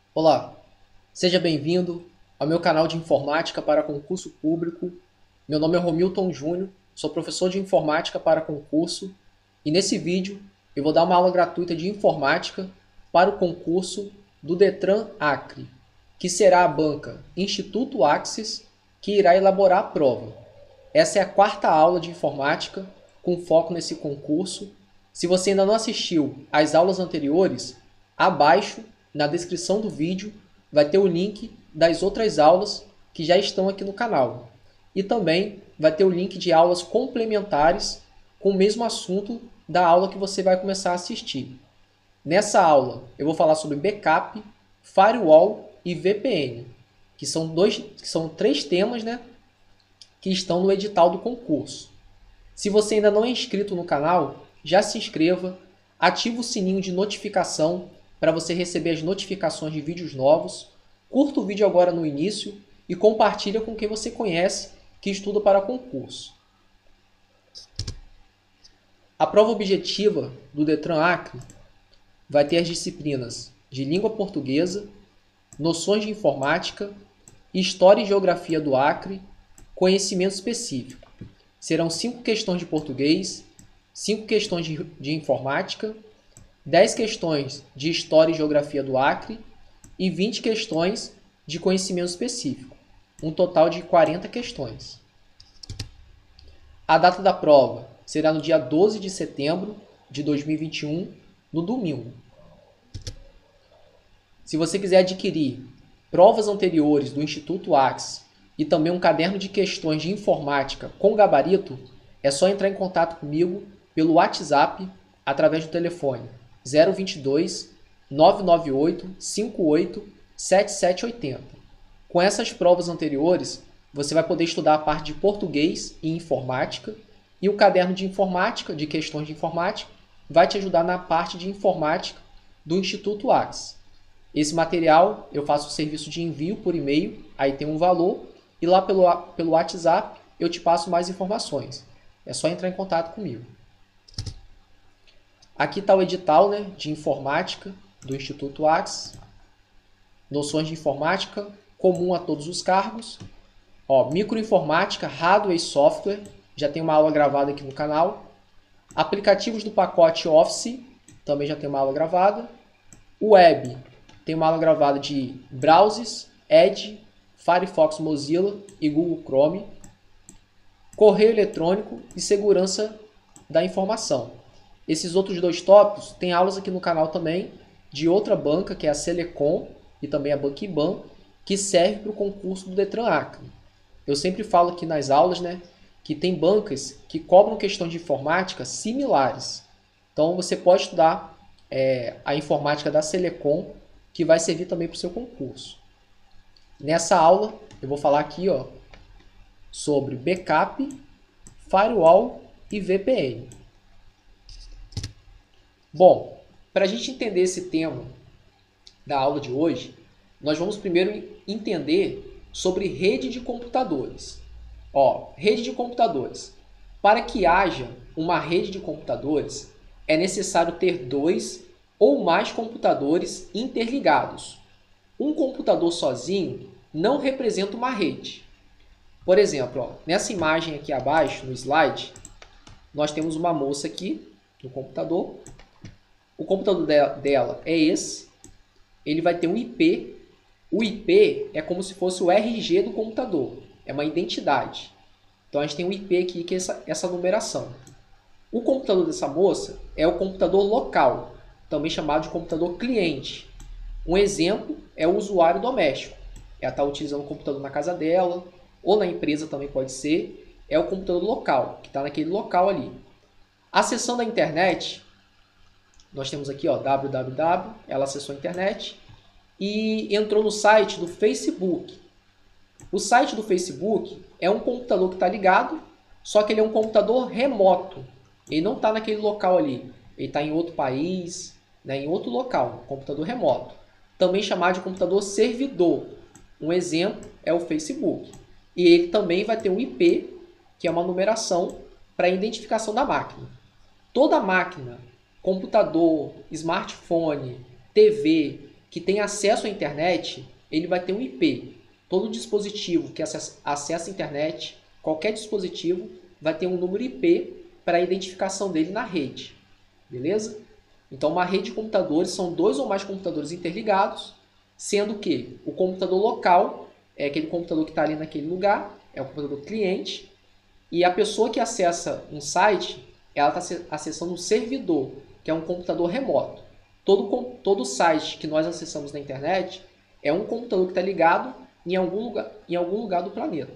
Olá, seja bem-vindo ao meu canal de informática para concurso público. Meu nome é Romilton Júnior, sou professor de informática para concurso e nesse vídeo eu vou dar uma aula gratuita de informática para o concurso do Detran Acre, que será a banca Instituto Axis que irá elaborar a prova. Essa é a quarta aula de informática com foco nesse concurso. Se você ainda não assistiu às aulas anteriores, abaixo, na descrição do vídeo, vai ter o link das outras aulas que já estão aqui no canal. E também vai ter o link de aulas complementares com o mesmo assunto da aula que você vai começar a assistir. Nessa aula, eu vou falar sobre backup, firewall e VPN, que são três temas, né, que estão no edital do concurso. Se você ainda não é inscrito no canal, já se inscreva, ativa o sininho de notificação para você receber as notificações de vídeos novos, curta o vídeo agora no início e compartilha com quem você conhece que estuda para concurso. A prova objetiva do Detran Acre vai ter as disciplinas de língua portuguesa, noções de informática, história e geografia do Acre, conhecimento específico. Serão 5 questões de português, 5 questões de informática, 10 questões de história e geografia do Acre e 20 questões de conhecimento específico. Um total de 40 questões. A data da prova será no dia 12 de setembro de 2021, no domingo. Se você quiser adquirir provas anteriores do Instituto Axis e também um caderno de questões de informática com gabarito, é só entrar em contato comigo pelo WhatsApp através do telefone 022 998 58 7780. Com essas provas anteriores, você vai poder estudar a parte de português e informática, e o caderno de informática, de questões de informática, vai te ajudar na parte de informática do Instituto Axis. Esse material eu faço o serviço de envio por e-mail, aí tem um valor, e lá pelo WhatsApp eu te passo mais informações. É só entrar em contato comigo. Aqui está o edital, né, de informática do Instituto Axis. Noções de informática, comum a todos os cargos. Microinformática, hardware e software. Já tem uma aula gravada aqui no canal. Aplicativos do pacote Office, também já tem uma aula gravada. Web, tem uma aula gravada de browsers, Edge, Firefox Mozilla e Google Chrome. Correio eletrônico e segurança da informação. Esses outros dois tópicos tem aulas aqui no canal também de outra banca, que é a Selecom e também a Banca IBAN, que serve para o concurso do Detran Acre. Eu sempre falo aqui nas aulas, né, que tem bancas que cobram questões de informática similares. Então você pode estudar a informática da Selecom, que vai servir também para o seu concurso. Nessa aula eu vou falar aqui sobre backup, firewall e VPN. Bom, para a gente entender esse tema da aula de hoje, nós vamos primeiro entender sobre rede de computadores. Rede de computadores. Para que haja uma rede de computadores, é necessário ter 2 ou mais computadores interligados. Um computador sozinho não representa uma rede. Por exemplo, nessa imagem aqui abaixo, no slide, nós temos uma moça aqui no computador. O computador dela é esse. Ele vai ter um IP. O IP é como se fosse o RG do computador. É uma identidade. Então a gente tem um IP aqui, que é essa numeração. O computador dessa moça é o computador local, também chamado de computador cliente. Um exemplo é o usuário doméstico. Ela está utilizando o computador na casa dela, ou na empresa também pode ser. É o computador local, que está naquele local ali. Acessando a internet, nós temos aqui www, ela acessou a internet e entrou no site do Facebook. O site do Facebook é um computador que está ligado, só que ele é um computador remoto. Ele não está naquele local ali. Ele está em outro país, né, em outro local, um computador remoto. Também chamado de computador servidor. Um exemplo é o Facebook. E ele também vai ter um IP, que é uma numeração para a identificação da máquina. Toda máquina, computador, smartphone, TV, que tem acesso à internet, ele vai ter um IP. Todo dispositivo que acessa a internet, qualquer dispositivo, vai ter um número IP para a identificação dele na rede. Beleza? Então, uma rede de computadores são 2 ou mais computadores interligados, sendo que o computador local é aquele computador que está ali naquele lugar, é o computador cliente, e a pessoa que acessa um site, ela está acessando um servidor, que é um computador remoto. Todo site que nós acessamos na internet é um computador que está ligado em algum lugar do planeta.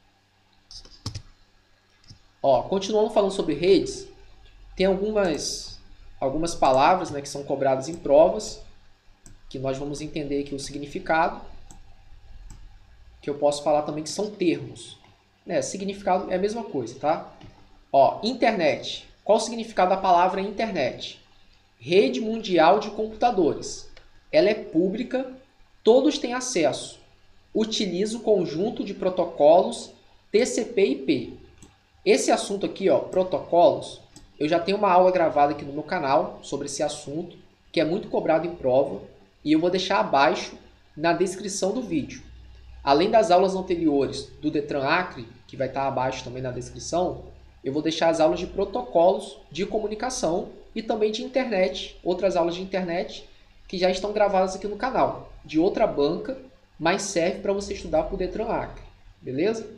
Continuando falando sobre redes, tem algumas palavras, né, que são cobradas em provas, que nós vamos entender aqui o significado, que eu posso falar também que são termos. Significado é a mesma coisa, tá? Internet. Qual o significado da palavra internet? Rede mundial de computadores. Ela é pública, todos têm acesso. Utiliza o conjunto de protocolos TCP/IP. Esse assunto aqui, protocolos, eu já tenho uma aula gravada aqui no meu canal sobre esse assunto, que é muito cobrado em prova, e eu vou deixar abaixo na descrição do vídeo. Além das aulas anteriores do Detran Acre, que vai estar abaixo também na descrição, eu vou deixar as aulas de protocolos de comunicação e também de internet, outras aulas de internet que já estão gravadas aqui no canal, de outra banca, mas serve para você estudar para o Detran Acre, beleza?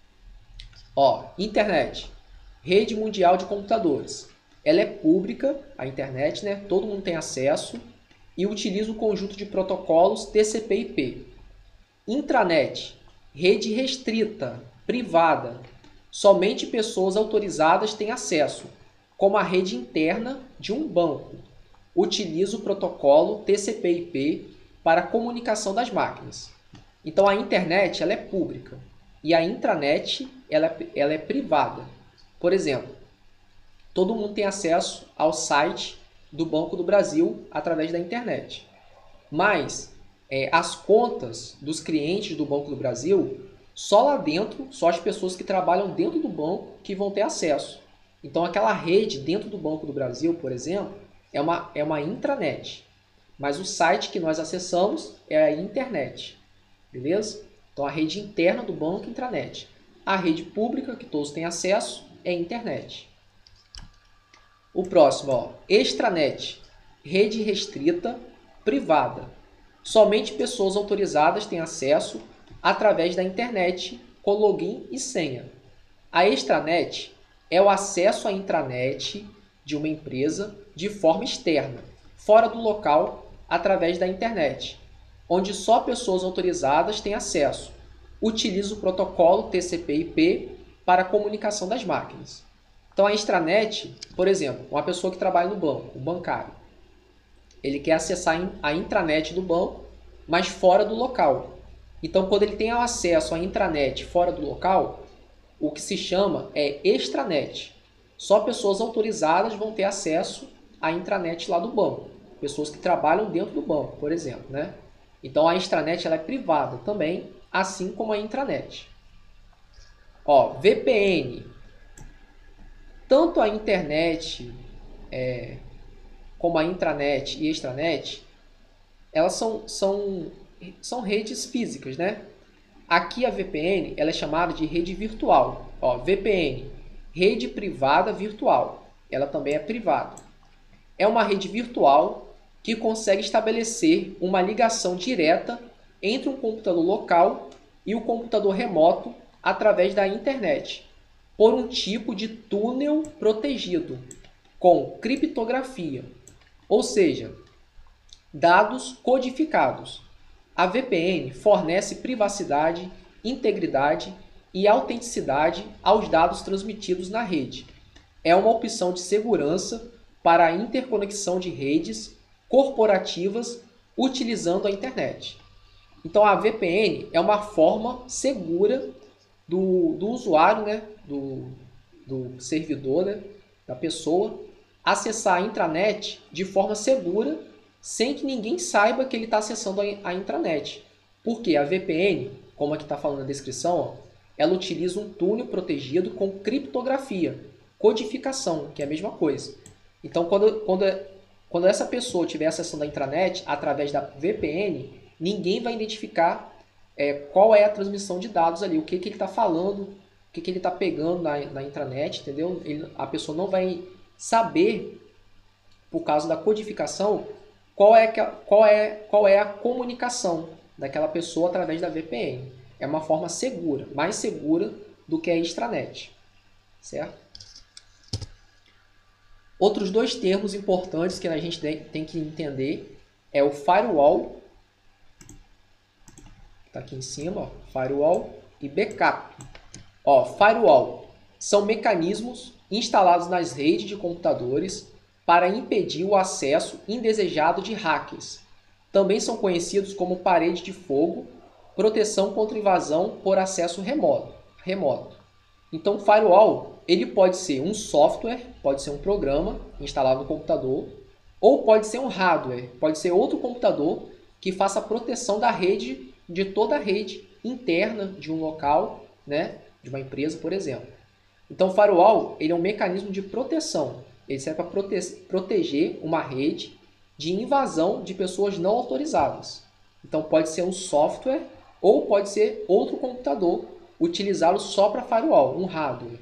Internet, rede mundial de computadores. Ela é pública, a internet, né? Todo mundo tem acesso e utiliza o conjunto de protocolos TCP/IP. Intranet, rede restrita, privada. Somente pessoas autorizadas têm acesso, como a rede interna de um banco. Utiliza o protocolo TCP/IP para a comunicação das máquinas. Então, a internet ela é pública e a intranet ela é privada. Por exemplo, todo mundo tem acesso ao site do Banco do Brasil através da internet. Mas as contas dos clientes do Banco do Brasil, só lá dentro, só as pessoas que trabalham dentro do banco que vão ter acesso. Então, aquela rede dentro do Banco do Brasil, por exemplo, é uma intranet. Mas o site que nós acessamos é a internet. Beleza? Então, a rede interna do banco é intranet. A rede pública, que todos têm acesso, é a internet. O próximo, extranet, rede restrita, privada. Somente pessoas autorizadas têm acesso através da internet com login e senha. A extranet é o acesso à intranet de uma empresa de forma externa, fora do local, através da internet, onde só pessoas autorizadas têm acesso. Utiliza o protocolo TCP/IP para a comunicação das máquinas. Então, a extranet, por exemplo, uma pessoa que trabalha no banco, o bancário, ele quer acessar a intranet do banco, mas fora do local. Então, quando ele tem acesso à intranet fora do local, o que se chama é extranet. Só pessoas autorizadas vão ter acesso à intranet lá do banco. Pessoas que trabalham dentro do banco, por exemplo, né? Então, a extranet ela é privada também, assim como a intranet. VPN. Tanto a internet como a intranet e extranet, elas são redes físicas, né? Aqui a VPN ela é chamada de rede virtual. VPN, rede privada virtual. Ela também é privada. É uma rede virtual que consegue estabelecer uma ligação direta entre um computador local e o computador remoto através da internet, por um tipo de túnel protegido, com criptografia, ou seja, dados codificados. A VPN fornece privacidade, integridade e autenticidade aos dados transmitidos na rede. É uma opção de segurança para a interconexão de redes corporativas utilizando a internet. Então, a VPN é uma forma segura do usuário, né, do servidor, né, da pessoa, acessar a intranet de forma segura, sem que ninguém saiba que ele está acessando a intranet. Porque a VPN, como aqui está falando na descrição, ela utiliza um túnel protegido com criptografia, codificação, que é a mesma coisa. Então, quando Quando essa pessoa estiver acessando a intranet através da VPN, ninguém vai identificar qual é a transmissão de dados ali, o que ele está falando, o que ele está pegando na intranet, entendeu? A pessoa não vai saber, por causa da codificação, qual é a comunicação daquela pessoa através da VPN. É uma forma segura, mais segura do que a extranet, certo? Outros dois termos importantes que a gente tem que entender é o firewall, está aqui em cima, ó, firewall, e backup. Ó, firewall são mecanismos instalados nas redes de computadores para impedir o acesso indesejado de hackers. Também são conhecidos como parede de fogo, proteção contra invasão por acesso remoto. Então, o firewall ele pode ser um software, pode ser um programa instalado no computador, ou pode ser um hardware, pode ser outro computador que faça a proteção da rede, de toda a rede interna de um local, né, de uma empresa, por exemplo. Então, o firewall ele é um mecanismo de proteção. Ele serve para proteger uma rede de invasão de pessoas não autorizadas. Então, pode ser um software ou pode ser outro computador, utilizá-lo só para firewall, um hardware.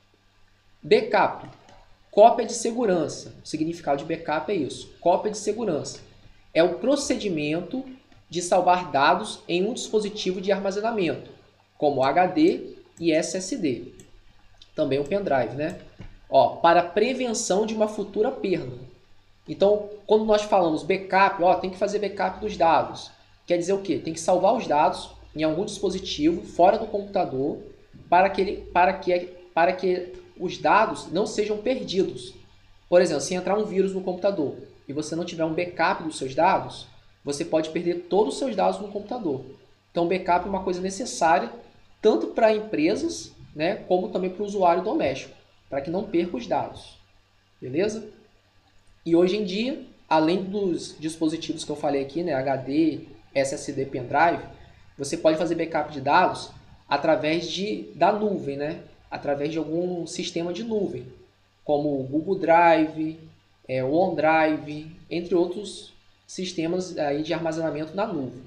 Backup, cópia de segurança. O significado de backup é isso, cópia de segurança. É o procedimento de salvar dados em um dispositivo de armazenamento, como HD e SSD. Também o pendrive, né? Ó, para prevenção de uma futura perda. Então, quando nós falamos backup, ó, tem que fazer backup dos dados. Quer dizer o quê? Tem que salvar os dados em algum dispositivo fora do computador para que os dados não sejam perdidos. Por exemplo, se entrar um vírus no computador e você não tiver um backup dos seus dados, você pode perder todos os seus dados no computador. Então, backup é uma coisa necessária tanto para empresas, né, como também para o usuário doméstico, para que não perca os dados. Beleza? E hoje em dia, além dos dispositivos que eu falei aqui, né, HD, SSD, pendrive, você pode fazer backup de dados através da nuvem, né? Através de algum sistema de nuvem, como o Google Drive, o OneDrive, entre outros sistemas aí de armazenamento na nuvem.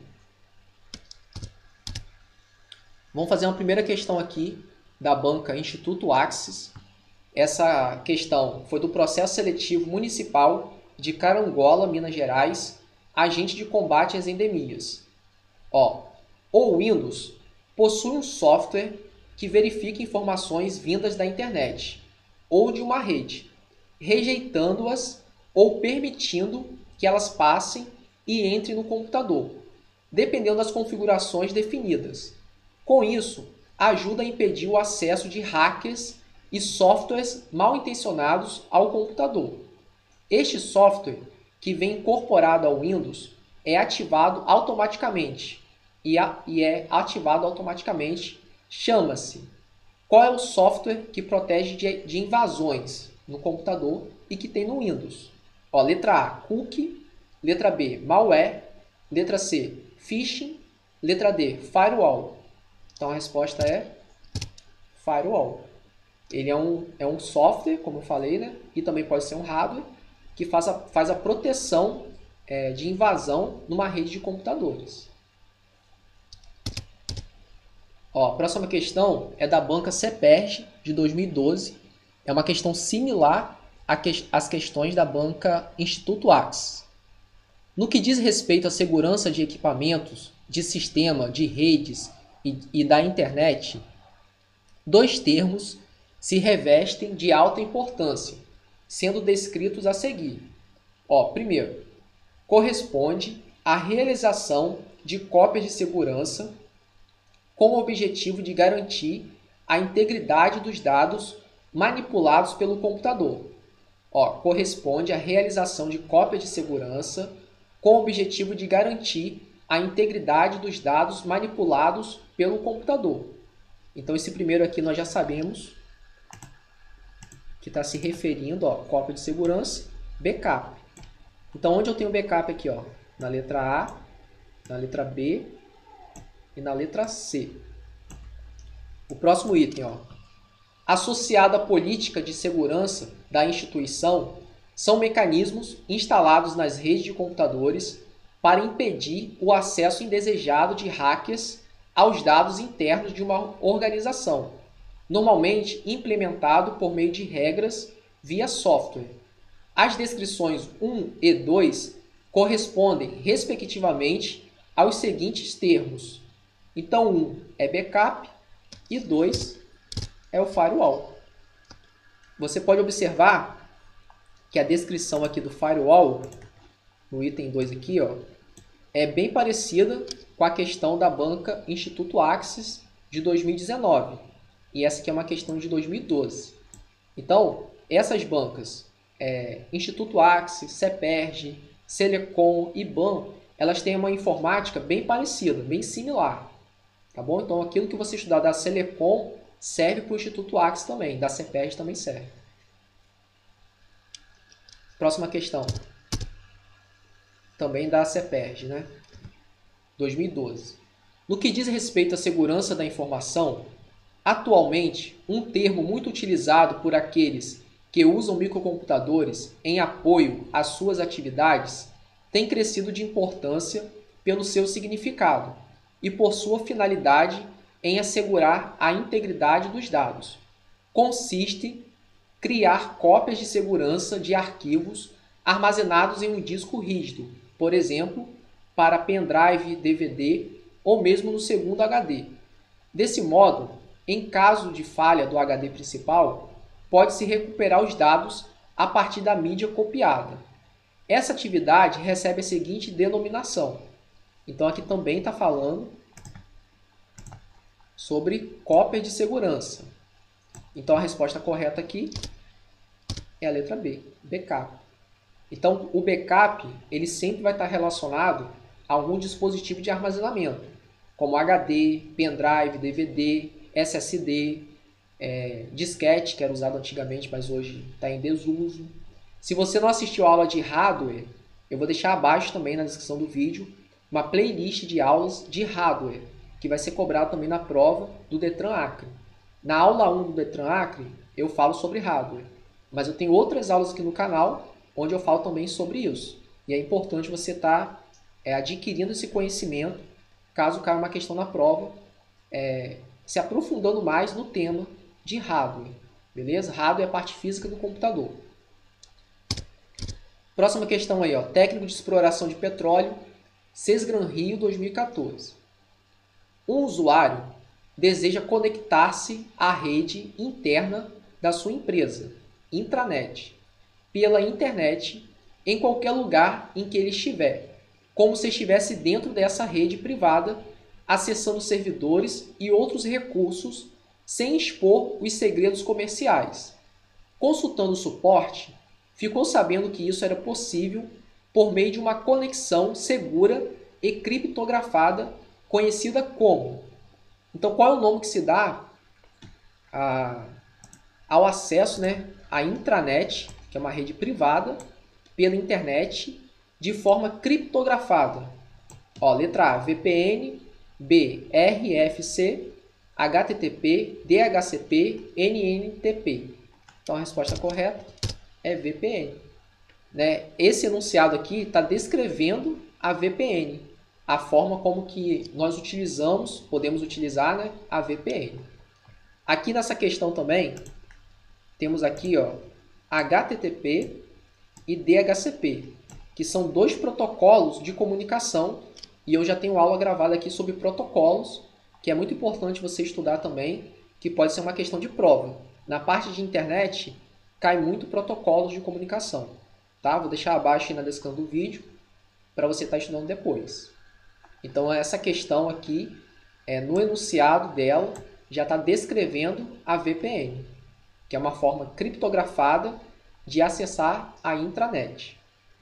Vamos fazer uma primeira questão aqui da banca Instituto Axis. Essa questão foi do processo seletivo municipal de Carangola, Minas Gerais, agente de combate às endemias. Ó, o Windows possui um software que verifica informações vindas da internet ou de uma rede, rejeitando-as ou permitindo que elas passem e entrem no computador, dependendo das configurações definidas. Com isso, ajuda a impedir o acesso de hackers e softwares mal intencionados ao computador. Este software, que vem incorporado ao Windows, é ativado automaticamente. Chama-se. Qual é o software que protege de invasões no computador e que tem no Windows? Ó, letra A, cookie. Letra B, malware. Letra C, phishing. Letra D, firewall. Então a resposta é firewall. Ele é um software, como eu falei, né? E também pode ser um hardware que faz a proteção de invasão numa rede de computadores. Ó, a próxima questão é da banca CEPERJ de 2012. É uma questão similar às questões da banca Instituto Axis. No que diz respeito à segurança de equipamentos, de sistema, de redes e da internet, dois termos se revestem de alta importância, sendo descritos a seguir. Ó, primeiro, corresponde à realização de cópias de segurança com o objetivo de garantir a integridade dos dados manipulados pelo computador. Ó, corresponde à realização de cópias de segurança com o objetivo de garantir a integridade dos dados manipulados pelo computador. Então, esse primeiro aqui nós já sabemos que está se referindo, ó, cópia de segurança, backup. Então, onde eu tenho backup aqui? Ó, na letra A, na letra B e na letra C. O próximo item, ó, associado à política de segurança da instituição, são mecanismos instalados nas redes de computadores para impedir o acesso indesejado de hackers aos dados internos de uma organização, normalmente implementado por meio de regras via software. As descrições 1 e 2 correspondem, respectivamente, aos seguintes termos. Então, 1 é backup e 2 é o firewall. Você pode observar que a descrição aqui do firewall, no item 2 aqui, ó, é bem parecida com a questão da banca Instituto Axis de 2019. E essa aqui é uma questão de 2012. Então, essas bancas, Instituto Axis, CEPERJ, Celecom e IBAN, elas têm uma informática bem parecida, bem similar. Tá bom? Então, aquilo que você estudar da Celecom serve para o Instituto Axis também, da CEPERJ também serve. Próxima questão. Também da CEPERJ, né? 2012. No que diz respeito à segurança da informação, atualmente, um termo muito utilizado por aqueles que usam microcomputadores em apoio às suas atividades tem crescido de importância pelo seu significado e por sua finalidade em assegurar a integridade dos dados. Consiste em criar cópias de segurança de arquivos armazenados em um disco rígido, por exemplo, para pendrive, DVD ou mesmo no segundo HD. Desse modo, em caso de falha do HD principal, pode-se recuperar os dados a partir da mídia copiada. Essa atividade recebe a seguinte denominação. Então, aqui também está falando sobre cópia de segurança. Então, a resposta correta aqui é a letra B, backup. Então, o backup ele sempre vai estar relacionado a algum dispositivo de armazenamento, como HD, pendrive, DVD, SSD, disquete, que era usado antigamente, mas hoje está em desuso. Se você não assistiu a aula de hardware, eu vou deixar abaixo também na descrição do vídeo uma playlist de aulas de hardware, que vai ser cobrado também na prova do Detran Acre. Na aula 1 do Detran Acre, eu falo sobre hardware, mas eu tenho outras aulas aqui no canal onde eu falo também sobre isso. E é importante você estar adquirindo esse conhecimento, caso caia uma questão na prova, se aprofundando mais no tema de hardware. Beleza? Hardware é a parte física do computador. Próxima questão aí, ó, técnico de exploração de petróleo, Sesgran Rio 2014. Um usuário deseja conectar-se à rede interna da sua empresa, intranet, pela internet em qualquer lugar em que ele estiver, como se estivesse dentro dessa rede privada, acessando servidores e outros recursos sem expor os segredos comerciais. Consultando o suporte, ficou sabendo que isso era possível por meio de uma conexão segura e criptografada, conhecida como... Então, qual é o nome que se dá ao acesso, né, à intranet, que é uma rede privada, pela internet, de forma criptografada? Ó, letra A, VPN, B, RFC, HTTP, DHCP, NNTP. Então, a resposta correta é VPN. Né? Esse enunciado aqui está descrevendo a VPN, a forma como que nós utilizamos, podemos utilizar, né, a VPN. Aqui nessa questão também, temos aqui, ó, HTTP e DHCP, que são dois protocolos de comunicação, e eu já tenho aula gravada aqui sobre protocolos, que é muito importante você estudar também, que pode ser uma questão de prova. Na parte de internet, cai muito protocolos de comunicação. Tá? Vou deixar abaixo aí na descrição do vídeo, para você estar estudando depois. Então, essa questão aqui, no enunciado dela, já está descrevendo a VPN, que é uma forma criptografada de acessar a intranet.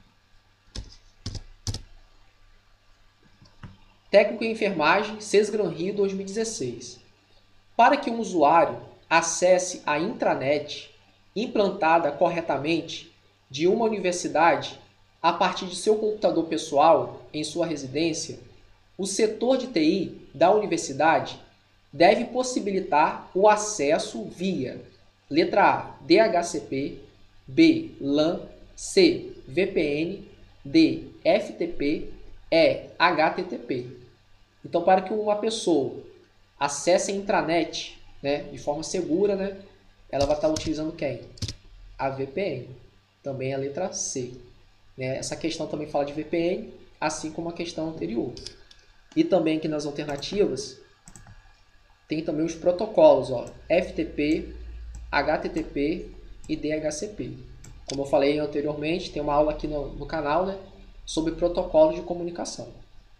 Técnico em enfermagem, Sesgran Rio 2016. Para que um usuário acesse a intranet implantada corretamente de uma universidade a partir de seu computador pessoal em sua residência, o setor de TI da universidade deve possibilitar o acesso via letra A, DHCP, B, LAN, C, VPN, D, FTP, E, HTTP. Então, para que uma pessoa acesse a intranet, né, de forma segura, né, ela vai estar utilizando quem? A VPN. Também a letra C. Né? Essa questão também fala de VPN, assim como a questão anterior. E também aqui nas alternativas, tem também os protocolos, ó, FTP, HTTP e DHCP. Como eu falei anteriormente, tem uma aula aqui no canal, né, sobre protocolos de comunicação.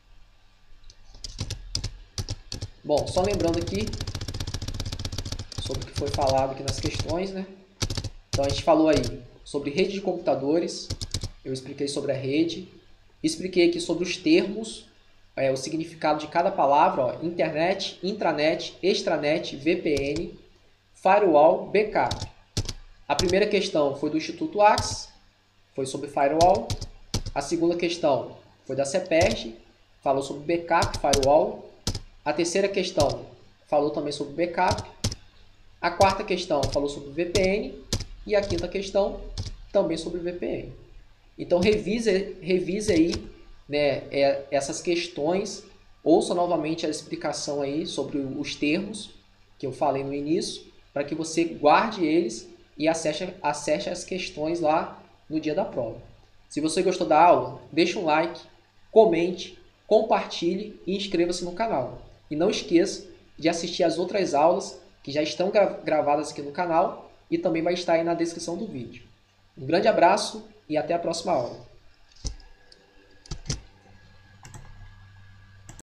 Bom, só lembrando aqui sobre o que foi falado aqui nas questões, né? Então a gente falou aí sobre rede de computadores, eu expliquei sobre a rede, expliquei aqui sobre os termos, o significado de cada palavra, ó, internet, intranet, extranet, VPN, firewall, backup. A primeira questão foi do Instituto Axis, foi sobre firewall. A segunda questão foi da CEPERJ, falou sobre backup, firewall. A terceira questão falou também sobre backup. A quarta questão falou sobre VPN. E a quinta questão também sobre VPN. Então revise aí, né, essas questões. Ouça novamente a explicação aí sobre os termos que eu falei no início, para que você guarde eles e acesse as questões lá no dia da prova. Se você gostou da aula, deixe um like, comente, compartilhe e inscreva-se no canal. E não esqueça de assistir as outras aulas que já estão gravadas aqui no canal e também vai estar aí na descrição do vídeo. Um grande abraço e até a próxima aula.